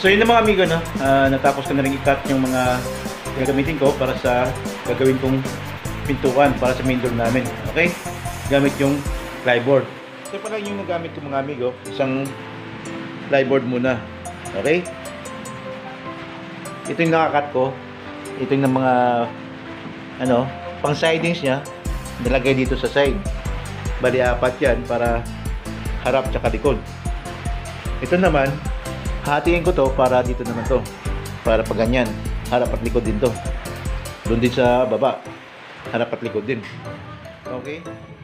So yun na mga amigo, no? Natapos ko na rin i-cut yung mga gagamitin ko para sa gagawin kong pintuan para sa main door namin. Okay? Gamit yung plyboard. Ito pa lang yung nagamit ko mga amigo. Isang plyboard muna. Okay? Ito yung nakakat ko. Ito yung mga pang sidings niya. Nilagay dito sa side. Bali apat yan para harap tsaka likod. Ito naman, hatiin ko to para dito naman to. Para pag ganyan, harap at likod din to. Doon din sa baba, harap at likod din. Okay?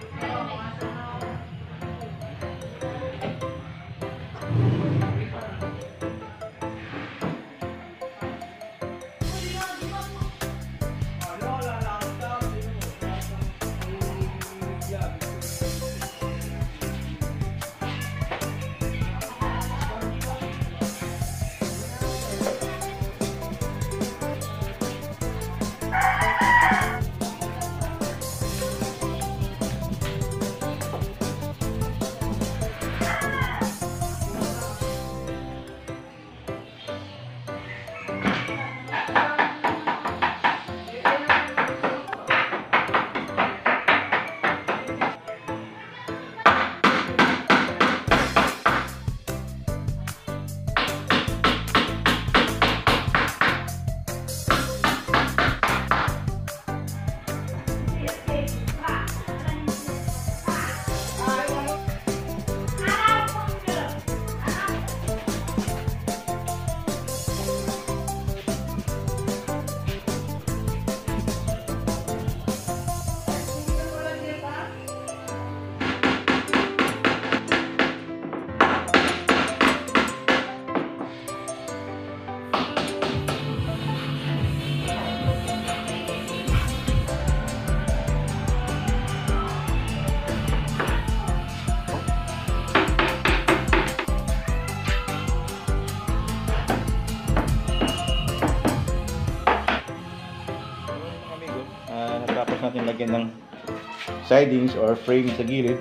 Natapos natin lagyan ng sidings or frame sa gilid.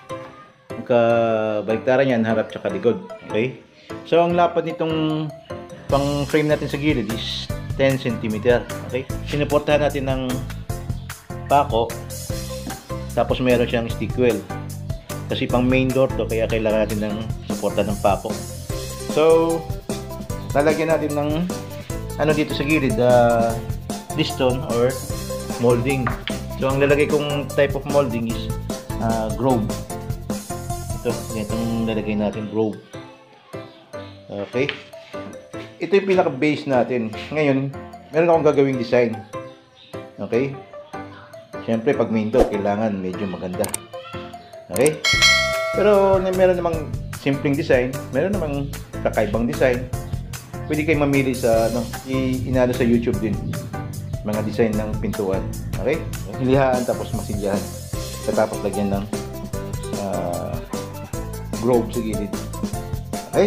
Ang kabaliktaran yan, harap tsaka likod. Okay? So ang lapad nitong pang frame natin sa gilid is 10 cm. Okay? Sinuportahan natin ng pako. Tapos meron siyang stick well. Kasi pang main door to, kaya kailangan natin ng suporta ng pako. So lalagyan natin ng dito sa gilid, piston or molding. So ang lalagay kong type of molding is Grove. Itong lalagay natin, Grove. Okay. Ito yung pinaka base natin. Ngayon, meron akong gagawing design. Okay. Siyempre pag main door, kailangan medyo maganda. Okay. Pero meron namang simpleng design, meron namang kakaibang design. Pwede kayong mamili sa inano sa YouTube din. Mga design ng pintuan. Okay? Ilihaan tapos masilyahan. Tapos lagyan ng Grove sa gilid. Okay?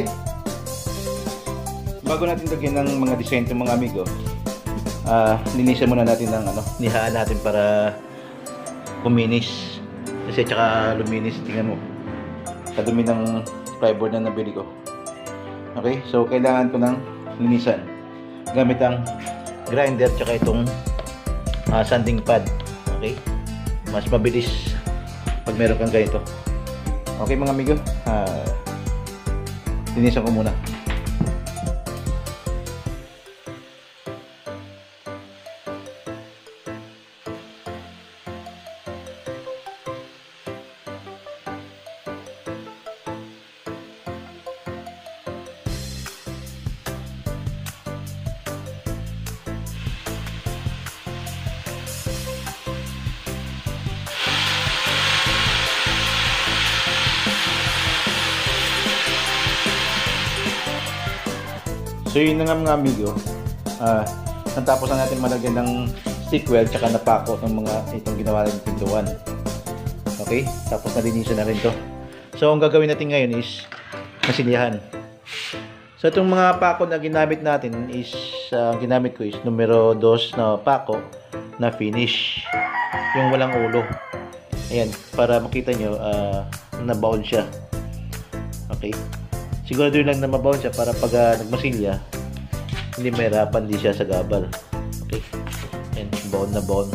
Bago natin lagyan ng mga design ng mga amigo, linisan muna natin ng nihaan natin para kuminis. Kasi tsaka luminis, tingnan mo. Kadumi ng plyboard na nabili ko. Okay? So kailangan ko ng linisan gamit ang grinder tsaka itong sanding pad. Okay? Mas mabilis pag meron kang ganito. Okay mga amigo, linisan ko muna. So yun na nga mga amigo, natapos na natin malagyan ng stick weld tsaka napako ng itong ginawa natin pintuan. Okay, tapos nalinisan na rin to. So ang gagawin natin ngayon is masilyahan. So itong mga pako na ginamit natin is, ginamit ko is numero 2 na pako na finish, yung walang ulo. Ayan, para makita nyo na baon siya. Okay. Siguro lang na mabaon siya para pag nagmasilya, hindi mahirapan di siya sa gabal. Okay? Yan, baon na baon.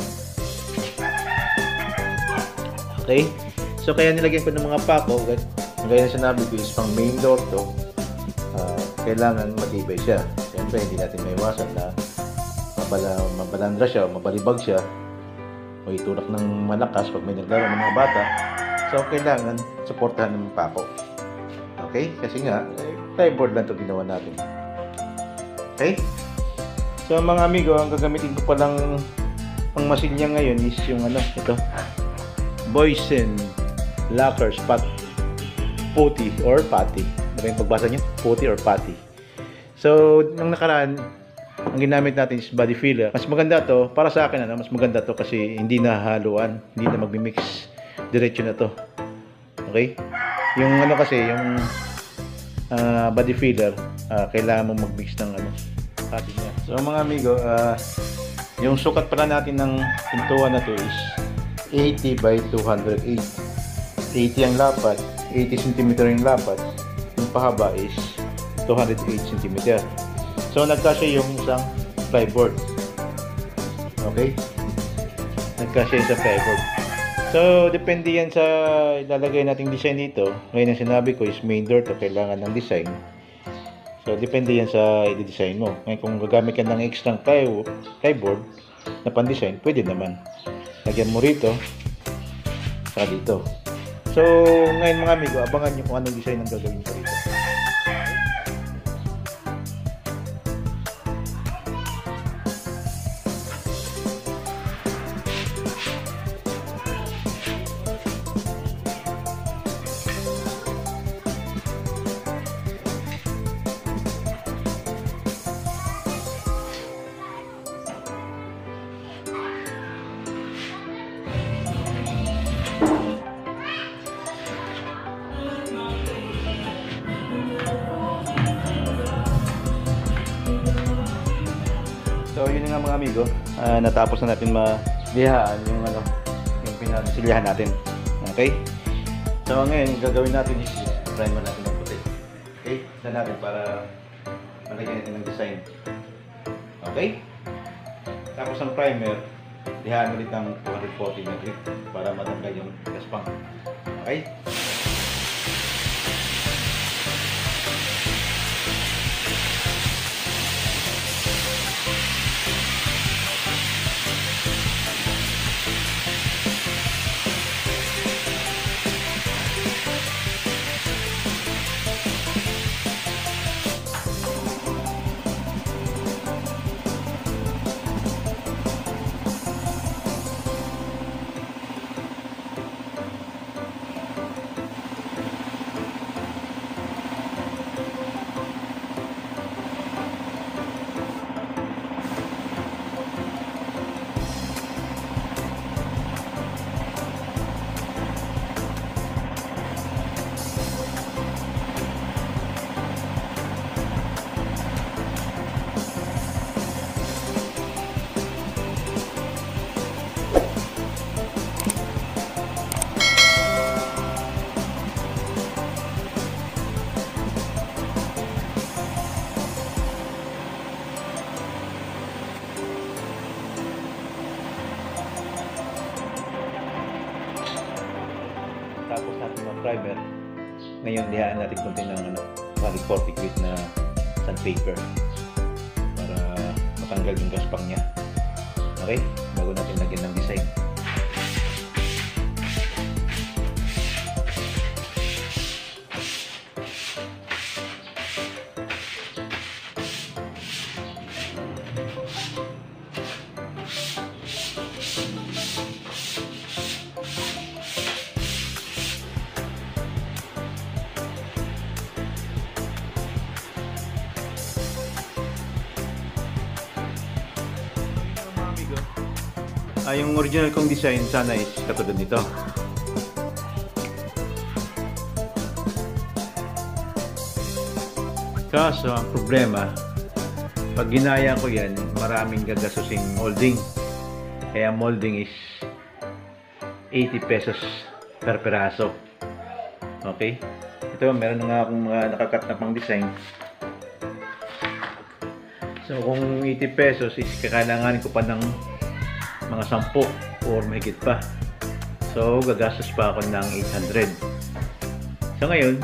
Okay? So kaya nilagyan ko ng mga pako, gaya na sinabi ko is pang main door to. Kailangan matibay siya. Siyempre hindi natin maiwasan na mabalandra siya o mabalibag siya o itulak ng malakas pag may naglaro ng mga bata. So kailangan suportahan ng pako. Okay? Kasi nga plyboard lang ito ginawa natin. Okay? So mga amigo, ang gagamitin ko palang pangmasilya ngayon is yung ito, Boysen Lacquer Spot Putty or Putty. Ano yung pagbasa nyo? Putty or Putty. So nung nakaraan, ang ginamit natin is body filler. Mas maganda to, para sa akin mas maganda to kasi hindi na haluan, hindi na magmi-mix, diretso na to. Okay? Yung kasi, yung body filler, kailangan mong mag-mix ng pati niya. So mga amigo, yung sukat pala natin ng pintuan na to is 80 by 208. 80 ang lapad, 80 cm yung lapad, yung pahaba is 208 cm. So nagkasya yung isang plyboard. Okay? Nagkasya yung isang plyboard. So depende yan sa ilalagay nating design dito. Ngayon ang sinabi ko is main door to, kailangan ng design. So depende yan sa i-design mo. Ngayon kung gagamit ka ng extra plyboard na pan-design, pwede naman. Lagyan mo rito sa dito. So ngayon mga amigo, abangan nyo kung anong design ang gagawin ko rito. So yun nga mga amigo, natapos na natin malihaan yung yung pinasilyahan natin. Okay? So ngayon gagawin natin is primer natin ng puti. Okay? Isa natin para malagyan natin ng design. Okay? Tapos ang primer, lihaan ulit ng 240 na grit para matanggal yung gaspang. Okay? Tapos natin ng primer. Ngayon, lihaan natin konti ng 40 grit na sandpaper para matanggal yung gaspang niya. Okay? Bago natin lagyan ng design. Yung original kong design sana is katulad nito. Kaso ang problema, pag ginaya ko yan, maraming gagasusing molding. Kaya molding is 80 pesos per peraso. Okay? ito, meron na nga akong mga nakakat na pang design. So kung 80 pesos is kakailanganin ko pa ng mga 10 or mahigit pa. So gagastos pa ako ng 800. So ngayon,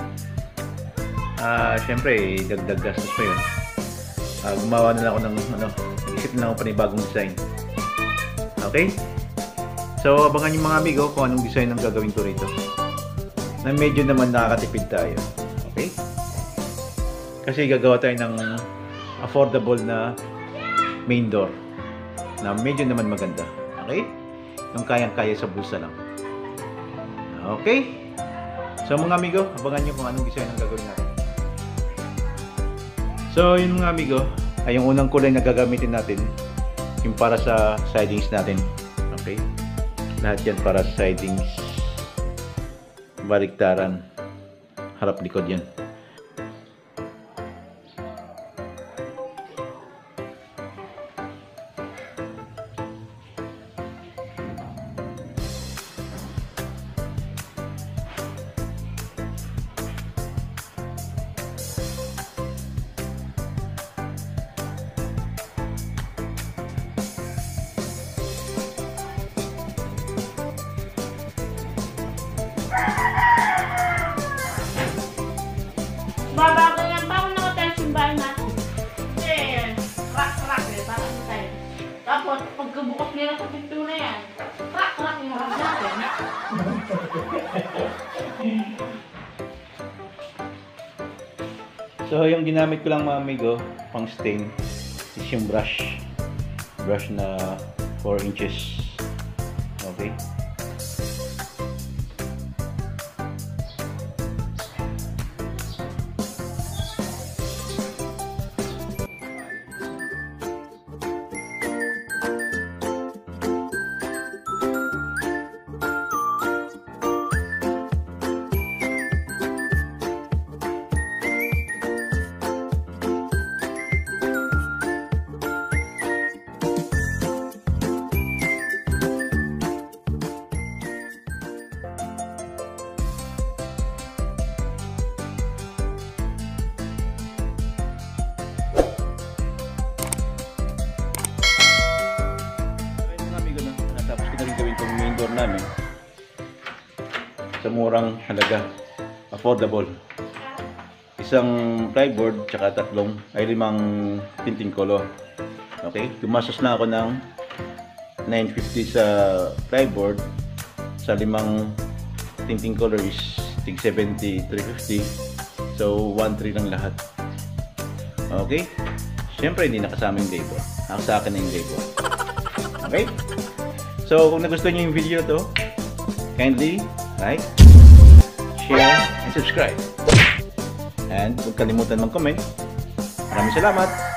syempre dagdag gastos pa yun. Gumawa na lang ako ng isip na ako panibagong design. Okay? So abangan yung mga amigo kung anong design ang gagawin ko rito, na medyo naman nakakatipid tayo. Okay? Kasi gagawa tayo ng affordable na main door na medyo naman maganda. Okay? Yung kayang-kaya sa bulsa lang. Okay? So mga amigo, abangan nyo kung anong design ang gagawin natin. So yun mga amigo, ay yung unang kulay na gagamitin natin, yung para sa sidings natin. Okay? Lahat yan para sa sidings. Baliktaran. Harap likod yan. Babago yan pa kung nakatayo yung bahay natin. Kasi, crack-crack eh, parang tayo. Tapos, pagkabukas nila sa pintura yan, crack-crack yung harap natin. So yung ginamit ko lang mga amigo, pang stain, is yung brush. Brush na 4 inches. Okay? Namin sa murang halaga, affordable. Isang plyboard tsaka 5 tinting color. Okay, gumastos na ako ng 950 sa plyboard, sa 5 tinting color is tig 70, 350. So 1.3 lang lahat. Okay, syempre hindi nakasama yung labor. Ang sa akin na yung labor. Okay. So, kung nagustuhan niyo yung video na to, kindly like, share, and subscribe. And huwag kalimutan mag-comment. Maraming salamat!